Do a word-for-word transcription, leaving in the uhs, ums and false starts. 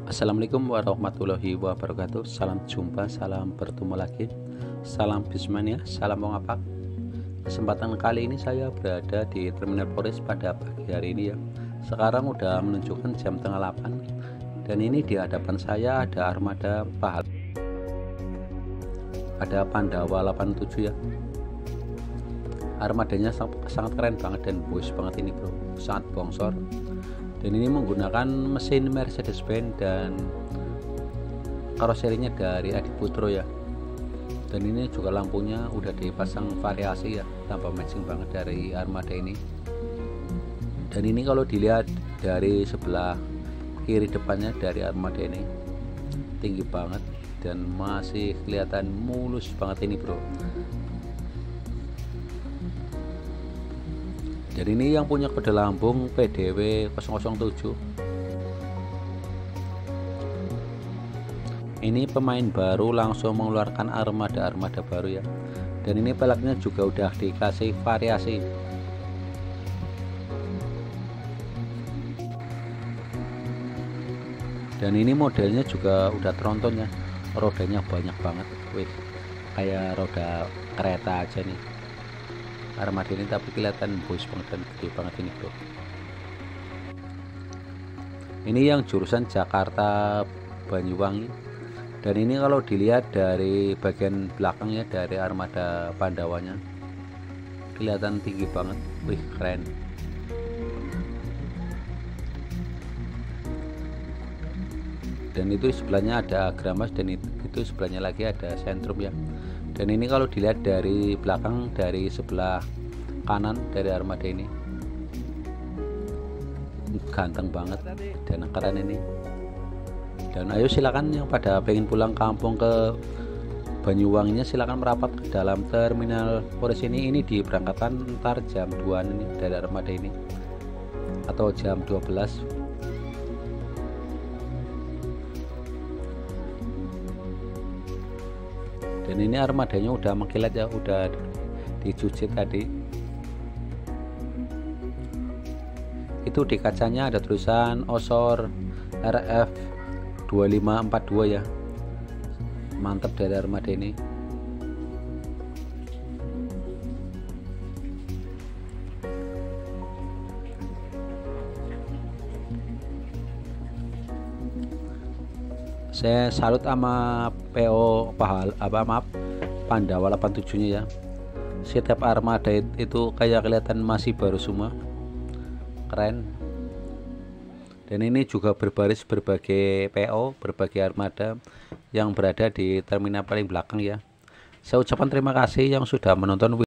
Assalamualaikum warahmatullahi wabarakatuh. Salam jumpa, salam bertemu lagi, salam bismania, salam mengapak. Kesempatan kali ini saya berada di Terminal Polres pada pagi hari ini ya. Sekarang udah menunjukkan jam tengah delapan. Dan ini di hadapan saya ada armada Pahal, ada Pandawa delapan tujuh ya. Armadanya sangat keren banget dan boys banget ini bro, sangat bongsor. Dan ini menggunakan mesin Mercedes-Benz dan karoserinya dari Adi Putro ya. Dan ini juga lampunya udah dipasang variasi ya, tambah matching banget dari armada ini. Dan ini kalau dilihat dari sebelah kiri depannya dari armada ini tinggi banget dan masih kelihatan mulus banget ini bro. Jadi ini yang punya kode lambung P D W nol nol tujuh. Ini pemain baru langsung mengeluarkan armada-armada baru ya. Dan ini peleknya juga udah dikasih variasi. Dan ini modelnya juga udah tronton ya. Rodanya banyak banget. Wih, kayak roda kereta aja nih armada ini, tapi kelihatan boys banget dan gede banget ini bro. Ini yang jurusan Jakarta Banyuwangi. Dan ini kalau dilihat dari bagian belakangnya dari armada Pandawanya kelihatan tinggi banget. Wih, keren. Dan itu sebelahnya ada Gramas dan itu, itu sebelahnya lagi ada Sentrum ya. Dan ini kalau dilihat dari belakang, dari sebelah kanan dari armada ini ganteng banget dan keren ini. Dan ayo silakan yang pada pengen pulang kampung ke Banyuwanginya silakan merapat ke dalam Terminal Polres ini. Ini diberangkatkan ntar jam dua ini dari armada ini atau jam dua belas. Dan ini armadanya udah mengkilat ya, udah dicuci tadi. Itu di kacanya ada tulisan Osor R F dua lima empat dua ya. Mantap dari armada ini. Saya salut sama P O Pahal apa maaf Pandawa delapan tujuh nya ya. Setiap armada itu kayak kelihatan masih baru semua, keren. Dan ini juga berbaris berbagai P O, berbagai armada yang berada di terminal paling belakang ya. Saya ucapkan terima kasih yang sudah menonton video